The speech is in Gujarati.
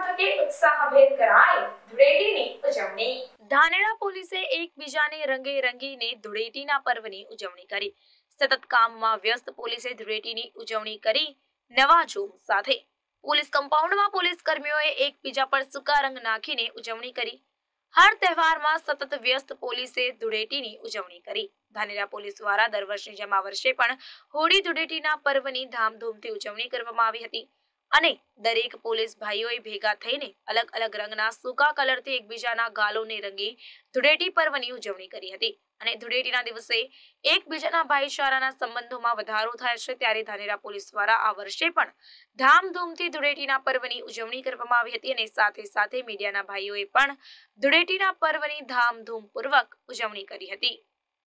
મથકે ઉત્સાહભેર કરાઈ ધૂળેટીની ઉજવણી। ધાનેરા પોલીસે એકબીજાને રંગે રંગીને ધૂળેટીના પર્વની ઉજવણી કરી। સતત કામમાં વ્યસ્ત પોલીસે ધૂળેટીની ઉજવણી કરી નવા જોમ સાથે। પોલીસ કમ્પાઉન્ડમાં પોલીસ કર્મીઓએ એકબીજા પર સૂકા રંગ નાખીને ઉજવણી કરી। હર તહેવારમાં સતત વ્યસ્ત પોલીસે ધૂળેટીની ઉજવણી કરી। ધાનેરા પોલીસ દ્વારા દર વર્ષની જેમ આ વર્ષે પણ હોળી ધૂળેટીના પર્વની ધામધૂમથી ઉજવણી કરવામાં આવી હતી અને દરેક પોલીસ ભાઈઓએ ભેગા થઈને અલગ અલગ રંગના સૂકા કલરથી એકબીજાના ગાલોને રંગી ધૂળેટી પર્વની ઉજવણી કરી હતી અને ધૂળેટીના દિવસે એકબીજાના ભાઈચારાના સંબંધોમાં વધારો થાય છે ત્યારે ધાનેરા પોલીસ દ્વારા આ વર્ષે પણ ધામધૂમથી ધૂળેટીના પર્વની ઉજવણી કરવામાં આવી હતી અને સાથે સાથે મીડિયાના ભાઈઓએ પણ ધૂળેટીના પર્વની ધામધૂમપૂર્વક ઉજવણી કરી હતી।